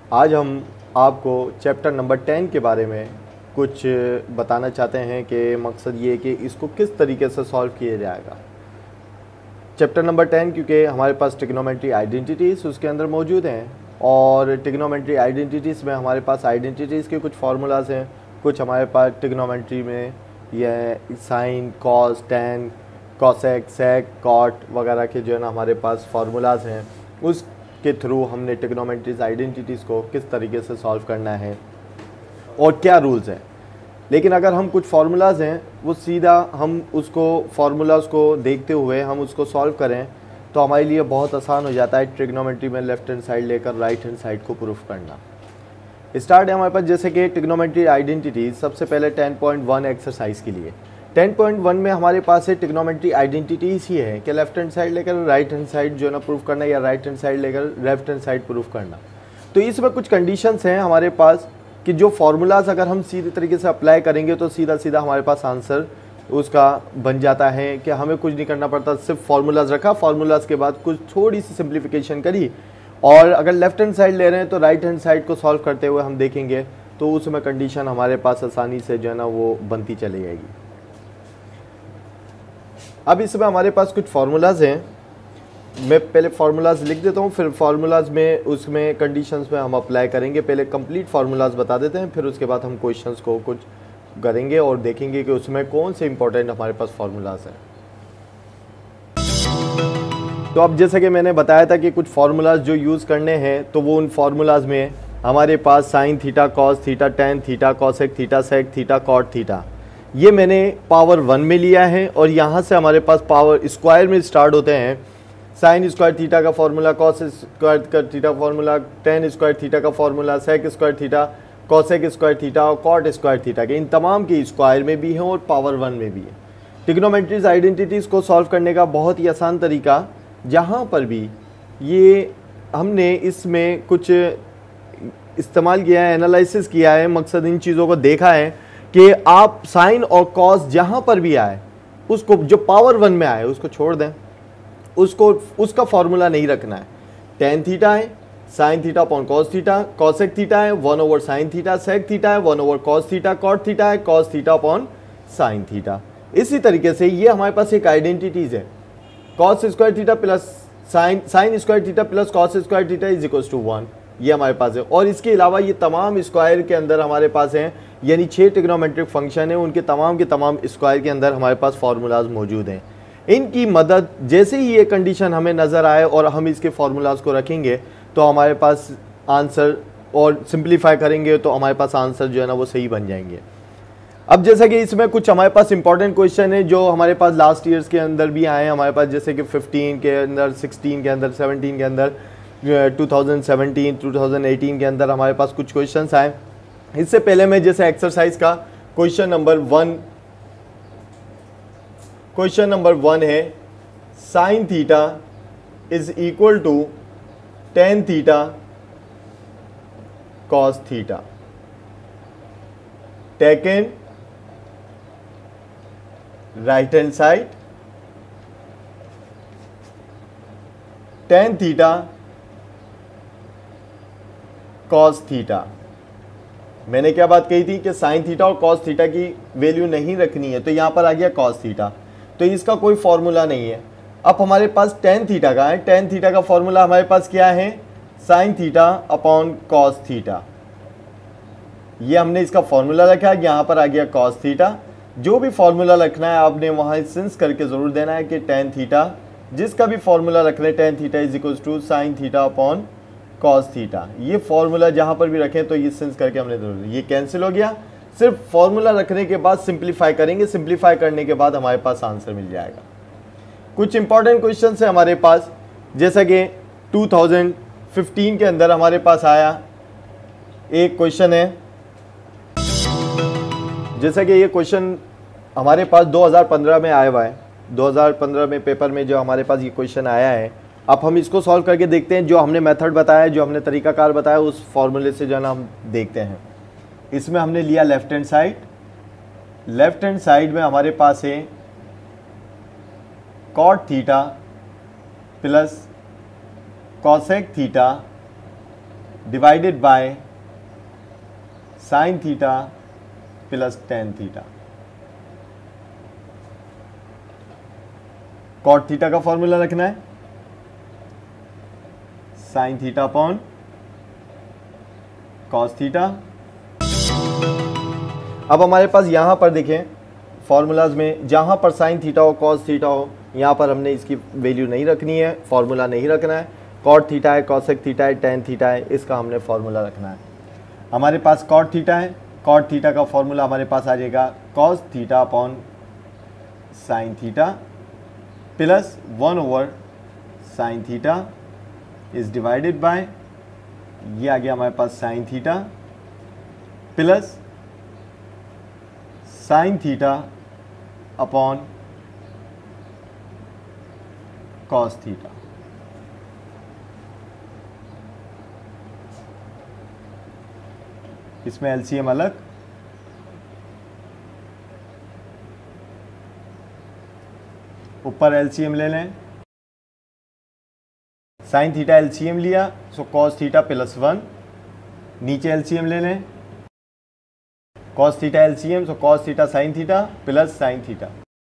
आज हम आपको चैप्टर नंबर 10 के बारे में कुछ बताना चाहते हैं कि मकसद ये है कि इसको किस तरीके से सॉल्व किया जाएगा। चैप्टर नंबर 10 क्योंकि हमारे पास ट्रिग्नोमेट्री आइडेंटिटीज़ उसके अंदर मौजूद हैं और ट्रिग्नोमेट्री आइडेंटिटीज़ में हमारे पास आइडेंटिटीज़ के कुछ फार्मूलाज हैं, कुछ हमारे पास ट्रिग्नोमेट्री में यह sine, cos, tan, cosec, sec, cot वगैरह के जो है ना हमारे पास फार्मूलाज हैं, उसके थ्रू हमने ट्रिग्नोमेट्रीज आइडेंटिटीज़ को किस तरीके से सॉल्व करना है और क्या रूल्स हैं। लेकिन अगर हम कुछ फार्मूलाज हैं वो सीधा हम उसको फार्मूलाज को देखते हुए हम उसको सॉल्व करें तो हमारे लिए बहुत आसान हो जाता है ट्रिग्नोमेट्री में लेफ्ट हैंड साइड लेकर राइट हैंड साइड को प्रूफ करना। स्टार्ट है हमारे पास जैसे कि ट्रिग्नोमेट्री आइडेंटिटीज। सबसे पहले 10.1 एक्सरसाइज के लिए 10.1 में हमारे पास है ट्रिग्नोमेट्री आइडेंटिटीज ही है कि लेफ्ट हैंड साइड लेकर राइट हैंड साइड जो है ना प्रूफ करना या राइट हैंड साइड लेकर लेफ्ट हैंड साइड प्रूफ करना। तो इसमें कुछ कंडीशंस हैं हमारे पास कि जो फार्मूलाज अगर हम सीधे तरीके से अप्लाई करेंगे तो सीधा सीधा हमारे पास आंसर उसका बन जाता है कि हमें कुछ नहीं करना पड़ता, सिर्फ फार्मूलाज रखा, फार्मूलाज के बाद कुछ थोड़ी सी सिंप्लीफिकेशन करी और अगर लेफ्ट हैंड साइड ले रहे हैं तो राइट हैंड साइड को सॉल्व करते हुए हम देखेंगे तो उसमें कंडीशन हमारे पास आसानी से जो है ना वो बनती चली जाएगी। अब इसमें हमारे पास कुछ फार्मूलाज हैं, मैं पहले फार्मूलाज लिख देता हूँ, फिर फार्मूलाज में उसमें कंडीशंस में हम अप्लाई करेंगे। पहले कंप्लीट फार्मूलाज बता देते हैं, फिर उसके बाद हम क्वेश्चंस को कुछ करेंगे और देखेंगे कि उसमें कौन से इंपॉर्टेंट हमारे पास फार्मूलाज हैं। तो अब जैसे कि मैंने बताया था कि कुछ फार्मूलाज जो यूज़ करने हैं तो वो उन फार्मूलाज में हमारे पास sine theta, cos theta, tan theta, cosec theta, sec theta, cot theta, ये मैंने पावर 1 में लिया है और यहाँ से हमारे पास पावर स्क्वायर में स्टार्ट होते हैं। साइन स्क्वायर थीटा का फार्मूला, कॉस स्क्वायर थीटा का फार्मूला, टैन स्क्वायर थीटा का formula, sec square theta, cosec square theta और कॉट स्क्वायर थीटा के, इन तमाम के स्क्वायर में भी है और पावर 1 में भी है। ट्रिग्नोमेट्रीज आइडेंटिटीज़ को सॉल्व करने का बहुत ही आसान तरीका, जहाँ पर भी ये हमने इसमें कुछ इस्तेमाल किया है, एनालिसिस किया है, मकसद इन चीज़ों को देखा है कि आप साइन और कॉस जहाँ पर भी आए उसको जो पावर 1 में आए उसको छोड़ दें, उसको उसका फॉर्मूला नहीं रखना है। टैन थीटा है, sine theta upon cos theta, cosec theta है 1 over sine theta, sec theta है 1 over cos theta, cot theta है cos theta upon sine theta. इसी तरीके से ये हमारे पास एक आइडेंटिटीज है, cos square theta plus sine square theta plus cos square theta is equals to 1, ये हमारे पास है। और इसके अलावा ये तमाम स्क्वायर के अंदर हमारे पास हैं, यानी 6 ट्रिग्नोमेट्रिक फंक्शन है, उनके तमाम के तमाम स्क्वायर के अंदर हमारे पास फार्मूलाज मौजूद हैं। इनकी मदद जैसे ही ये कंडीशन हमें नज़र आए और हम इसके फार्मूलाज को रखेंगे तो हमारे पास आंसर, और सिंप्लीफाई करेंगे तो हमारे पास आंसर जो है ना वो सही बन जाएंगे। अब जैसा कि इसमें कुछ हमारे पास इंपॉर्टेंट क्वेश्चन है जो हमारे पास लास्ट ईयर्स के अंदर भी आए हैं हमारे पास, जैसे कि 15 के अंदर, 16 के अंदर, 17 के अंदर, 2017, 2018 के अंदर हमारे पास कुछ क्वेश्चंस आए। इससे पहले मैं जैसे एक्सरसाइज का क्वेश्चन नंबर 1 है, sine theta is equal to tan theta cos theta, taken right hand side, tan theta cos theta. मैंने क्या बात कही थी कि साइन थीटा और कॉस थीटा की वैल्यू नहीं रखनी है, तो यहां पर आ गया कॉस थीटा, तो इसका कोई फॉर्मूला नहीं है। अब हमारे पास टैन थीटा का है, टैन थीटा का फॉर्मूला हमारे पास क्या है, sine theta upon cos theta, ये हमने इसका फॉर्मूला रखा है, यहाँ पर आ गया कॉस थीटा। जो भी फॉर्मूला रखना है आपने वहाँ सेंस करके ज़रूर देना है कि टैन थीटा, जिसका भी फॉर्मूला रख रहे हैं, tan theta is equal to sine theta upon cos theta, ये फॉर्मूला जहाँ पर भी रखें तो ये सेंस करके हमने जरूर, ये कैंसिल हो गया। सिर्फ फॉर्मूला रखने के बाद सिंप्लीफाई करेंगे, सिंप्लीफाई करने के बाद हमारे पास आंसर मिल जाएगा। कुछ इंपॉर्टेंट क्वेश्चन है हमारे पास, जैसा कि 2015 के अंदर हमारे पास आया एक क्वेश्चन है, जैसा कि ये क्वेश्चन हमारे पास 2015 में आया हुआ है, 2015 में पेपर में जो हमारे पास ये क्वेश्चन आया है। अब हम इसको सॉल्व करके देखते हैं, जो हमने मेथड बताया, जो हमने तरीकाकार बताया उस फॉर्मूले से जो है ना हम देखते हैं। इसमें हमने लिया left hand side, left hand side में हमारे पास है cot theta plus cosec theta divided by sine theta plus tan theta. Cot theta का फॉर्मूला रखना है, sine theta upon cos theta. अब हमारे पास यहां पर देखें फॉर्मूलाज में जहां पर साइन थीटा हो कॉस थीटा हो, यहां पर हमने इसकी वैल्यू नहीं रखनी है, फॉर्मूला नहीं रखना है। कॉट थीटा है, कॉसेक थीटा है, टेन थीटा है, इसका हमने फॉर्मूला रखना है। हमारे पास कॉट थीटा है, कॉट थीटा का फॉर्मूला हमारे पास आ जाएगा cos theta upon sine theta plus 1 over sine theta is divided by, ये आ गया हमारे पास sine theta plus sine theta upon cos theta. इसमें एलसीएम अलग, ऊपर एलसीएम ले लें, साइन थीटा एलसीएम लिया सो कॉस थीटा प्लस 1, नीचे एलसीएम ले लें, cos theta LCM so cos theta sine theta plus sine theta.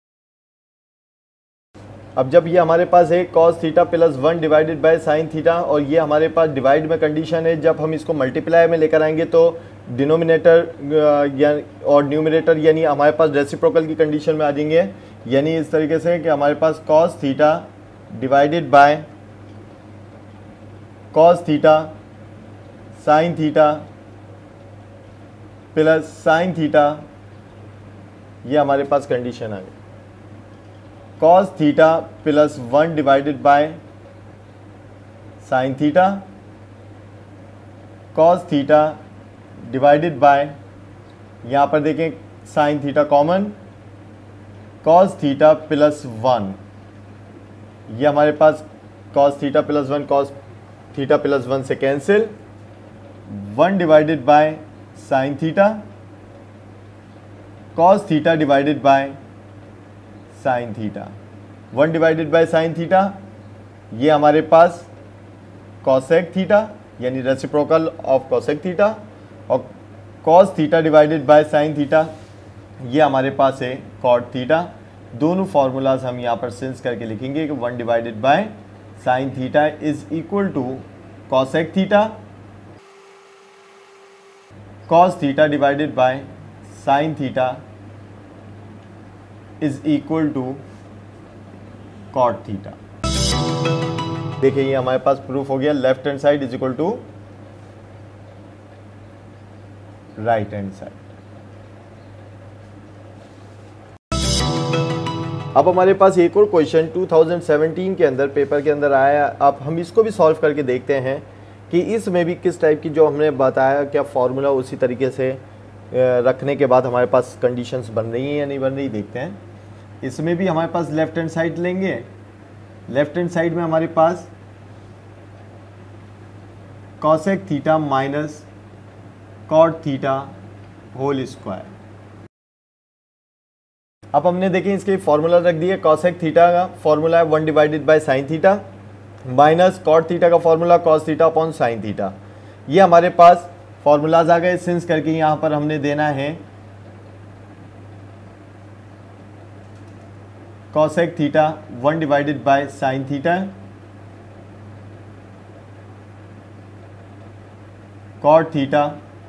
अब जब ये हमारे पास है cos theta plus 1 divided by sine theta और ये हमारे पास डिवाइड में कंडीशन है, जब हम इसको मल्टीप्लाई में लेकर आएंगे तो डिनोमिनेटर और न्यूमरेटर यानी हमारे पास रेसिप्रोकल की कंडीशन में आ जाएंगे। यानी इस तरीके से कि हमारे पास cos theta divided by cos theta sine theta plus sine theta, ये हमारे पास कंडीशन आ गई। Cos theta plus 1 divided by sine theta, cos theta divided by, यहाँ पर देखें sine theta common, cos theta plus 1, ये हमारे पास cos theta plus 1 cos theta plus 1 से cancel, 1 divided by sine theta, cos theta divided by sine theta, 1 divided by sine theta, ये हमारे पास कॉसेक थीटा यानी रेसिप्रोकल ऑफ कॉसेक थीटा, और cos theta divided by sine theta, ये हमारे पास है कॉट थीटा। दोनों फार्मूलाज हम यहाँ पर सेंस करके लिखेंगे कि 1 divided by sine theta is equal to cosec theta, cos theta divided by sine theta is equal to cot theta. देखिए ये हमारे पास प्रूफ हो गया, left hand side is equal to right hand side. अब हमारे पास एक और क्वेश्चन 2017 के अंदर पेपर के अंदर आया, अब हम इसको भी सॉल्व करके देखते हैं कि इसमें भी किस टाइप की जो हमने बताया क्या फॉर्मूला उसी तरीके से रखने के बाद हमारे पास कंडीशंस बन रही हैं या नहीं बन रही, देखते हैं। इसमें भी हमारे पास लेफ्ट हैंड साइड लेंगे, लेफ्ट हैंड साइड में हमारे पास cosec theta minus cot theta whole square. अब हमने देखें इसके फॉर्मूला रख दिए, कॉसेक थीटा का फॉर्मूला है 1 divided by sine theta minus cot theta का formula cos theta upon sine theta. ये हमारे पास फॉर्मूलाज आ गए, सिंस करके यहाँ पर हमने देना है cosec theta 1 divided by sine theta, cot theta,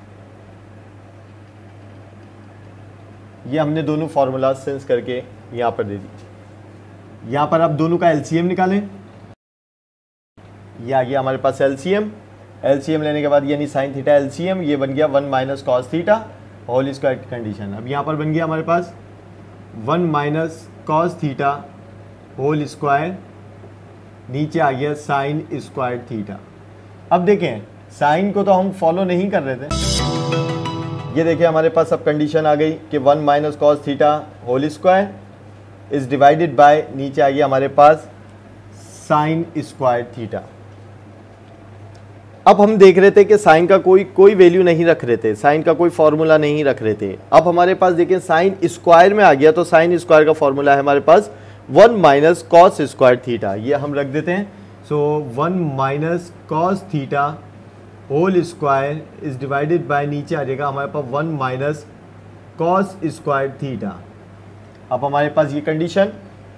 ये हमने दोनों फॉर्मूला सेंस करके यहाँ पर दे दी। यहाँ पर आप दोनों का एलसीएम निकालें, ये आ गया हमारे पास एलसीएम, एलसीएम लेने के बाद यानी साइन थीटा एलसीएम, ये बन गया 1 minus cos theta whole square की कंडीशन। अब यहाँ पर बन गया हमारे पास 1 minus cos theta whole square, नीचे आ गया साइन स्क्वायर थीटा। अब देखें साइन को तो हम फॉलो नहीं कर रहे थे, ये देखिए हमारे पास अब कंडीशन आ गई कि 1 minus cos theta whole square is divided by, नीचे आ गया हमारे पास साइन स्क्वायर थीटा। अब हम देख रहे थे कि साइन का कोई वैल्यू नहीं रख रहे थे, साइन का कोई फॉर्मूला नहीं रख रहे थे। अब हमारे पास देखिए साइन स्क्वायर में आ गया, तो साइन स्क्वायर का फॉर्मूला है हमारे पास 1 माइनस कॉस स्क्वायर थीटा, ये हम रख देते हैं। So 1 minus cos theta whole square is divided by, नीचे आ जाएगा हमारे पास 1 माइनस कॉस स्क्वायर थीटा। अब हमारे पास ये कंडीशन,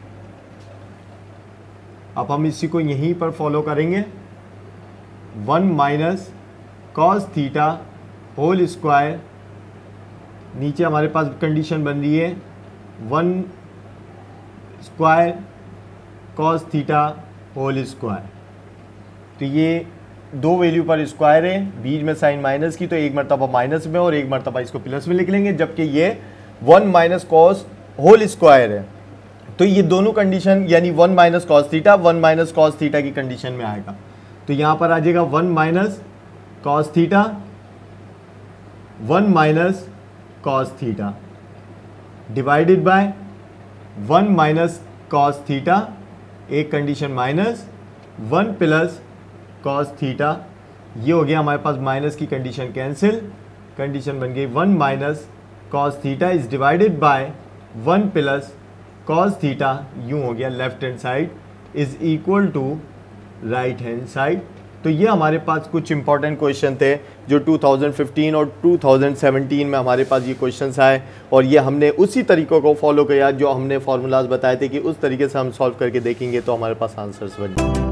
अब हम इसी को यहीं पर फॉलो करेंगे। 1 minus cos theta whole square, नीचे हमारे पास कंडीशन बन रही है 1 square cos theta whole square. तो ये दो वैल्यू पर स्क्वायर है, बीच में साइन माइनस की, तो एक मरतबा माइनस में और एक मरतबा इसको प्लस में लिख लेंगे, जबकि ये 1 माइनस कॉस होल स्क्वायर है। तो ये दोनों कंडीशन यानी 1 minus cos theta 1 minus cos theta की कंडीशन में आएगा। तो यहाँ पर आ जाएगा 1 minus cos theta 1 minus cos theta divided by 1 minus cos theta, एक condition minus 1 plus cos theta. ये हो गया हमारे पास माइनस की कंडीशन कैंसिल, कंडीशन बन गई 1 minus cos theta is divided by 1 plus cos theta. यूँ हो गया left hand side is equal to right hand side. तो ये हमारे पास कुछ इंपॉर्टेंट क्वेश्चन थे जो 2015 और 2017 में हमारे पास ये क्वेश्चंस आए, और ये हमने उसी तरीक़ों को फॉलो किया जो हमने फार्मूलाज बताए थे कि उस तरीके से हम सॉल्व करके देखेंगे तो हमारे पास आंसर्स बन जाएंगे।